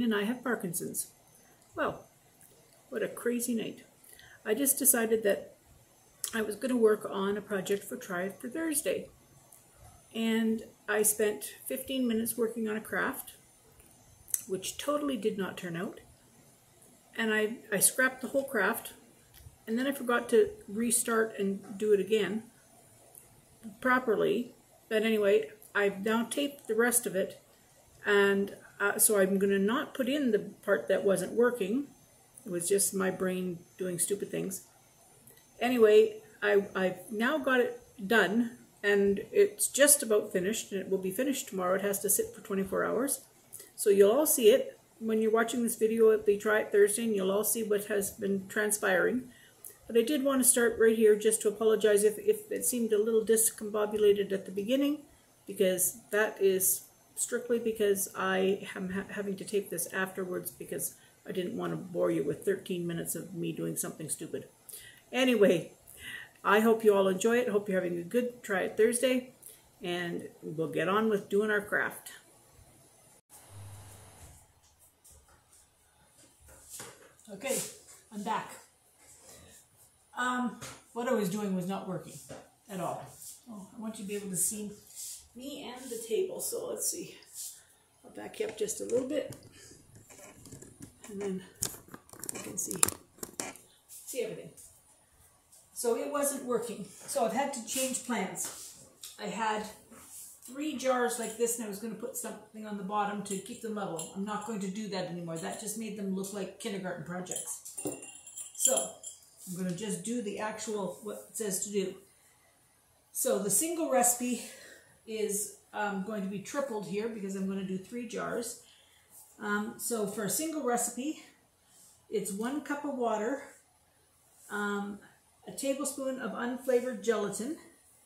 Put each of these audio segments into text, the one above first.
and I have Parkinson's. Well, what a crazy night. I just decided that I was going to work on a project for Try It for Thursday. And I spent 15 minutes working on a craft, which totally did not turn out. And I scrapped the whole craft, and then I forgot to restart and do it again properly. But anyway, I've now taped the rest of it, and so I'm going to not put in the part that wasn't working. It was just my brain doing stupid things. Anyway, I've now got it done, and it's just about finished, and it will be finished tomorrow. It has to sit for 24 hours. So you'll all see it. When you're watching this video, it'll be Try It Thursday, and you'll all see what has been transpiring. But I did want to start right here just to apologize if it seemed a little discombobulated at the beginning, because that is strictly because I am having to tape this afterwards because I didn't want to bore you with 13 minutes of me doing something stupid. Anyway, I hope you all enjoy it. I hope you're having a good Try It Thursday, and we'll get on with doing our craft. Okay, I'm back. What I was doing was not working at all. Oh, I want you to be able to see me and the table, so let's see. I'll back you up just a little bit, and then you can see everything. So it wasn't working, so I've had to change plans. I had 3 jars like this, and I was going to put something on the bottom to keep them level. I'm not going to do that anymore. That just made them look like kindergarten projects. So I'm going to just do the actual, what it says to do. So the single recipe is going to be tripled here because I'm going to do 3 jars. So for a single recipe, it's 1 cup of water, a tablespoon of unflavored gelatin,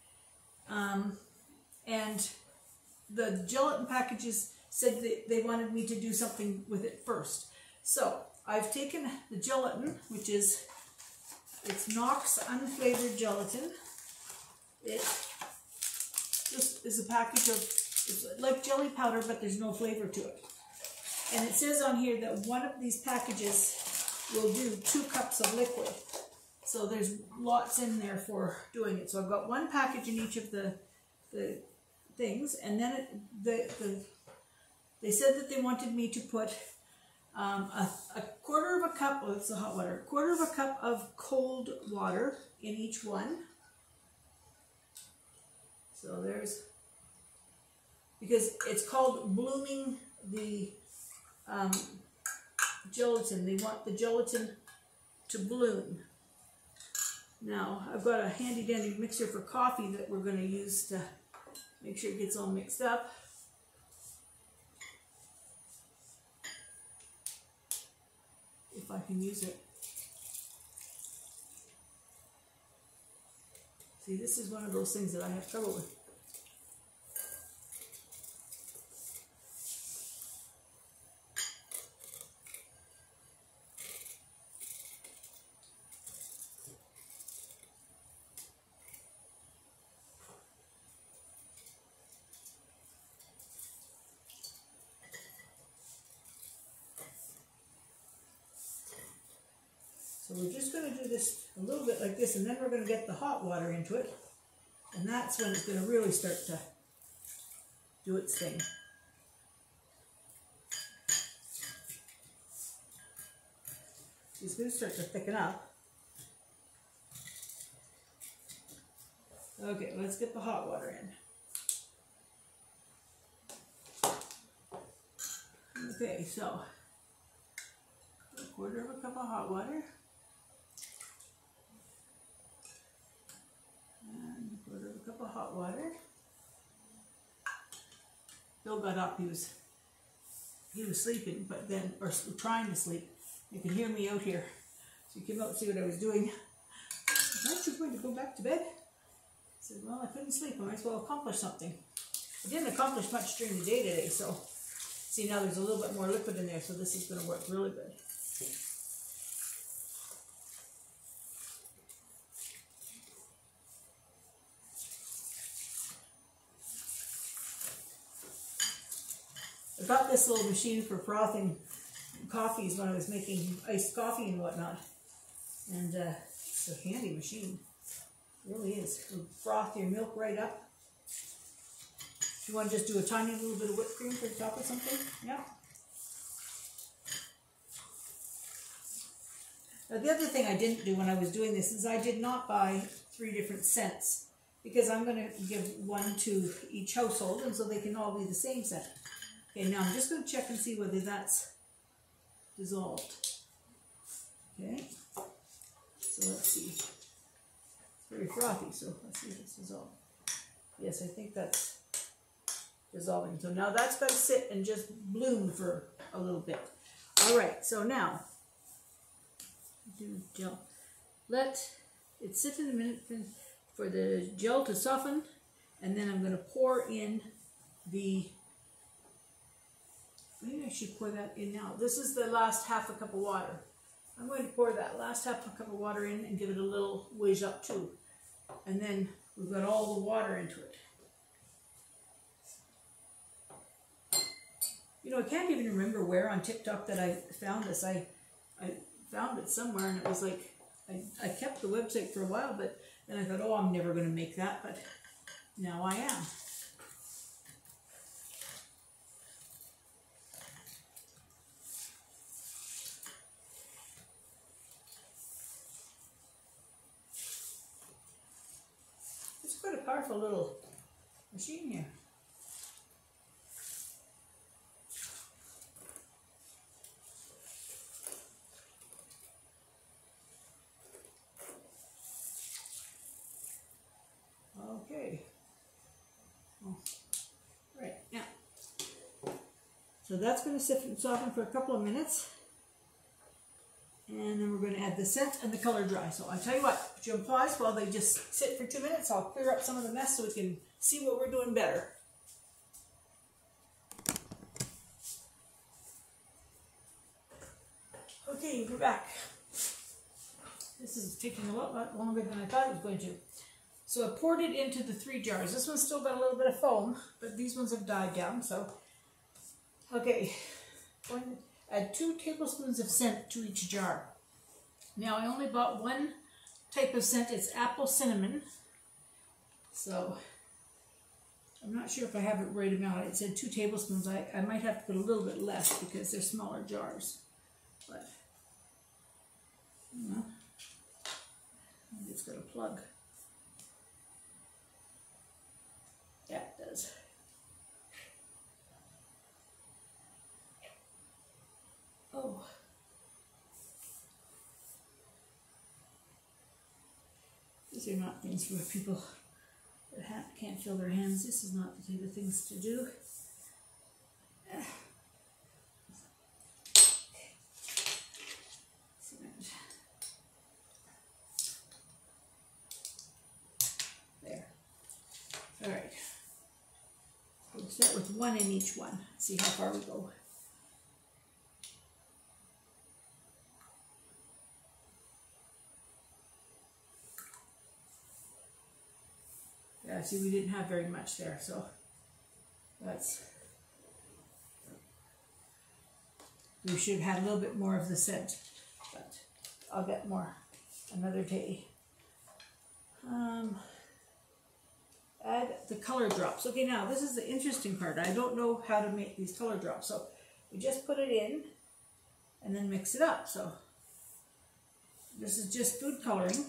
and the gelatin packages said that they wanted me to do something with it first. So I've taken the gelatin, which is, it's Knox unflavored gelatin. It just is a package of, it's like jelly powder, but there's no flavor to it. And it says on here that one of these packages will do 2 cups of liquid. So there's lots in there for doing it. So I've got 1 package in each of the things, and then they said that they wanted me to put a quarter of a cup, well, it's the hot water, a quarter of a cup of cold water in each one. So there's, because it's called blooming the gelatin. They want the gelatin to bloom. Now, I've got a handy dandy mixer for coffee that we're going to use to make sure it gets all mixed up. If I can use it. See, this is one of those things that I have trouble with. So we're just going to do this a little bit like this, and then we're going to get the hot water into it. And that's when it's going to really start to do its thing. It's going to start to thicken up. Okay, let's get the hot water in. Okay, so a quarter of a cup of hot water. And a quarter of a cup of hot water. Bill got up, he was sleeping, but then, or trying to sleep. You could hear me out here. So he came out to see what I was doing. Aren't you going to go back to bed? I said, well, I couldn't sleep. I might as well accomplish something. I didn't accomplish much during the day today, so see, now there's a little bit more liquid in there, so this is going to work really good. I got this little machine for frothing coffees when I was making iced coffee and whatnot. And it's a handy machine. It really is. It'll froth your milk right up. You want to just do a tiny little bit of whipped cream for the top of something? Yeah. Now the other thing I didn't do when I was doing this is I did not buy 3 different scents, because I'm going to give one to each household, and so they can all be the same scent. Okay, now I'm just going to check and see whether that's dissolved. Okay, so let's see. It's very frothy, so let's see if it's dissolved. Yes, I think that's dissolving. So now that's got to sit and just bloom for a little bit. All right, so now do gel. Let it sit in a minute for the gel to soften, and then I'm going to pour in the, maybe I should pour that in now. This is the last half a cup of water. I'm going to pour that last half a cup of water in and give it a little whiz up too. And then we've got all the water into it. You know, I can't even remember where on TikTok that I found this. I found it somewhere, and it was like, I kept the website for a while, but then I thought, oh, I'm never going to make that, but now I am. It's quite a powerful little machine here. Okay. Oh. Right, now. So that's going to sit and soften for a couple of minutes. And then we're going to add the scent and the color dry. So I tell you what, put you on pause while they just sit for 2 minutes. I'll clear up some of the mess so we can see what we're doing better. Okay, we're back. This is taking a lot longer than I thought it was going to. So I poured it into the 3 jars. This one's still got a little bit of foam, but these ones have died down, so. Okay, add 2 tablespoons of scent to each jar. Now I only bought 1 type of scent. It's apple cinnamon. So I'm not sure if I have it right amount. It said 2 tablespoons. I might have to put a little bit less because they're smaller jars. But, you know, maybe it's got a plug. Yeah, it does. Oh. These are not things for people that can't feel their hands. This is not the type of things to do. There. All right. We'll start with 1 in each one. See how far we go. Yeah, see, we didn't have very much there, so that's, we should have had a little bit more of the scent, but I'll get more another day. Add the color drops. Okay, now this is the interesting part. I don't know how to make these color drops, so we just put it in and then mix it up. So this is just food coloring.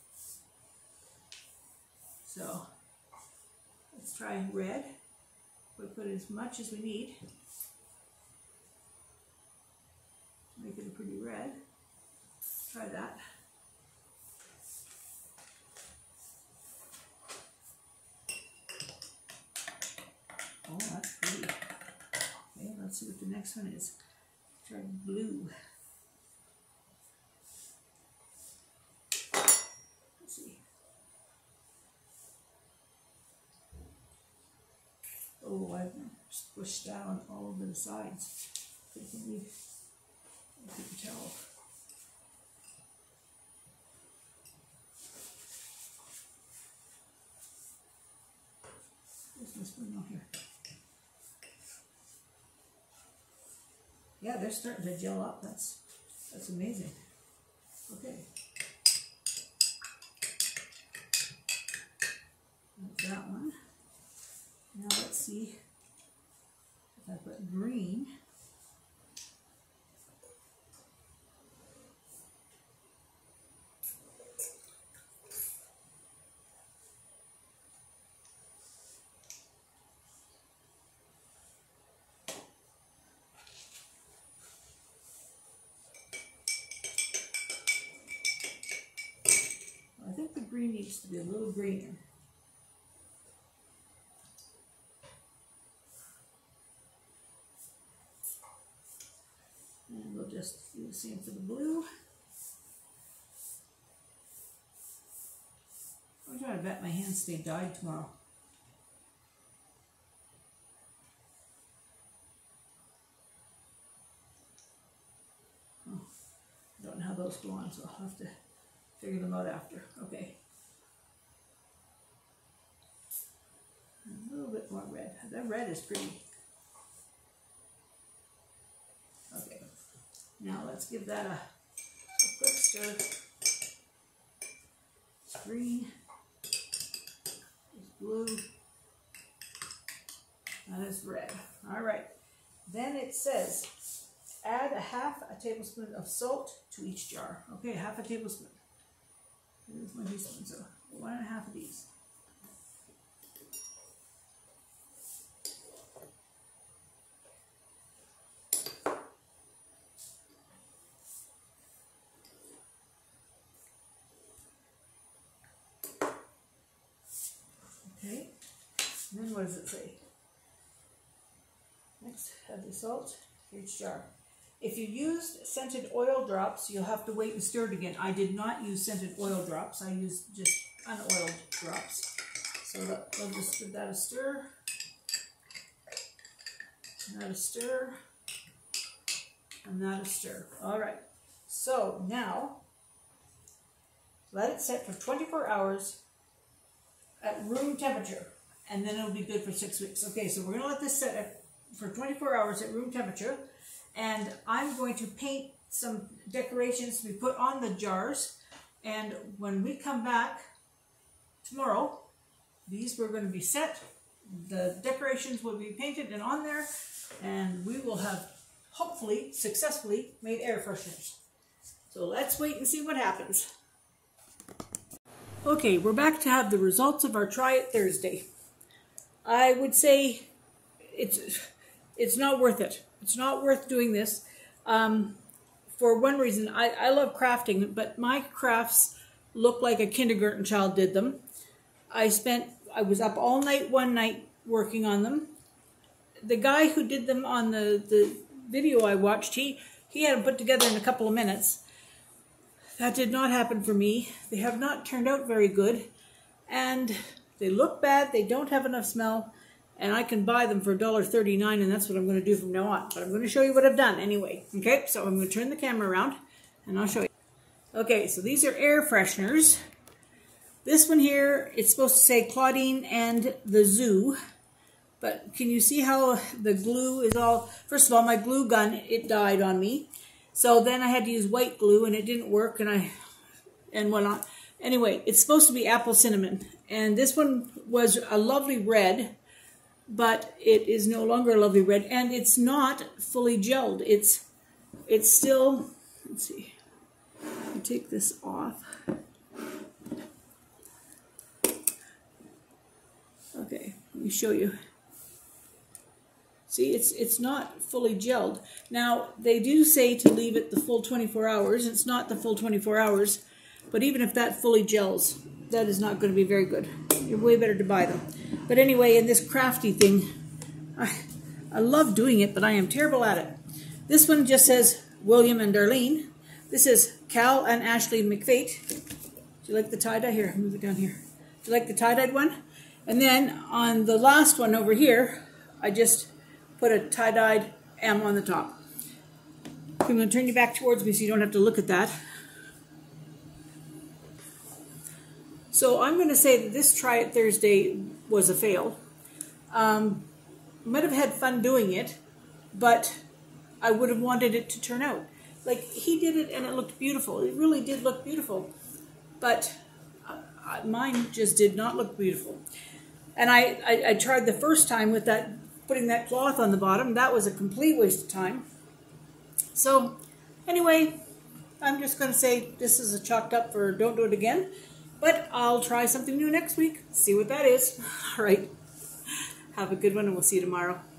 So let's try red. We'll put as much as we need. Make it a pretty red. Try that. Oh, that's pretty. Okay, let's see what the next one is. Try blue. Let's see. Oh, I've squished down all over the sides. I think we need a paper towel. Where's my spoon? Oh, here. Yeah, they're starting to gel up. That's amazing. Okay. That's that one. Now let's see if I put green. I think the green needs to be a little greener. And we'll just do the same for the blue. I'm trying to bet my hands stay dyed tomorrow. Oh, I don't know how those go on, so I'll have to figure them out after. Okay. A little bit more red. That red is pretty. Okay. Now let's give that a quick stir. It's green. It's blue. And it's red. All right. Then it says add a tablespoon of salt to each jar. Okay, half a tablespoon. Here's my teaspoon, so 1.5 of these. Okay, and then what does it say? Next, add the salt to each jar. If you used scented oil drops, you'll have to wait and stir it again. I did not use scented oil drops. I used just unoiled drops. So I'll just give that a stir. And that a stir. And that a stir. All right. So now, let it set for 24 hours at room temperature. And then it'll be good for 6 weeks. Okay, so we're going to let this set for 24 hours at room temperature. And I'm going to paint some decorations to be put on the jars. And when we come back tomorrow, these were going to be set. The decorations will be painted and on there. And we will have, hopefully, successfully made air fresheners. So let's wait and see what happens. Okay, we're back to have the results of our Try It Thursday. I would say it's not worth it. It's not worth doing this. For one reason, I love crafting, but my crafts look like a kindergarten child did them. I was up all night one night working on them. The guy who did them on the video I watched, he had them put together in a couple of minutes. That did not happen for me. They have not turned out very good. And they look bad, they don't have enough smell. And I can buy them for $1.39, and that's what I'm going to do from now on. But I'm going to show you what I've done anyway. Okay, so I'm going to turn the camera around, and I'll show you. Okay, so these are air fresheners. This one here, it's supposed to say Claudine and the Zoo. But can you see how the glue is all... First of all, my glue gun, it died on me. So then I had to use white glue, and it didn't work, and whatnot. Anyway, it's supposed to be apple cinnamon. And this one was a lovely red, but it is no longer a lovely red, and it's not fully gelled. It's still, let's see, I'll take this off. Okay, let me show you. See, it's not fully gelled. Now, they do say to leave it the full 24 hours. It's not the full 24 hours, but even if that fully gels, that is not going to be very good. You're way better to buy them. But anyway, in this crafty thing, I love doing it, but I am terrible at it. This one just says William and Darlene. This is Cal and Ashley McFate. Do you like the tie-dye? Here, move it down here. Do you like the tie-dyed one? And then on the last one over here, I just put a tie-dyed M on the top. I'm going to turn you back towards me so you don't have to look at that. So I'm going to say that this Try It Thursday was a fail. Might have had fun doing it, but I would have wanted it to turn out. Like, he did it and it looked beautiful. It really did look beautiful. But mine just did not look beautiful. And I tried the first time with that, putting that cloth on the bottom. That was a complete waste of time. So anyway, I'm just going to say this is a chalked up for don't do it again. But I'll try something new next week. See what that is. All right. Have a good one, and we'll see you tomorrow.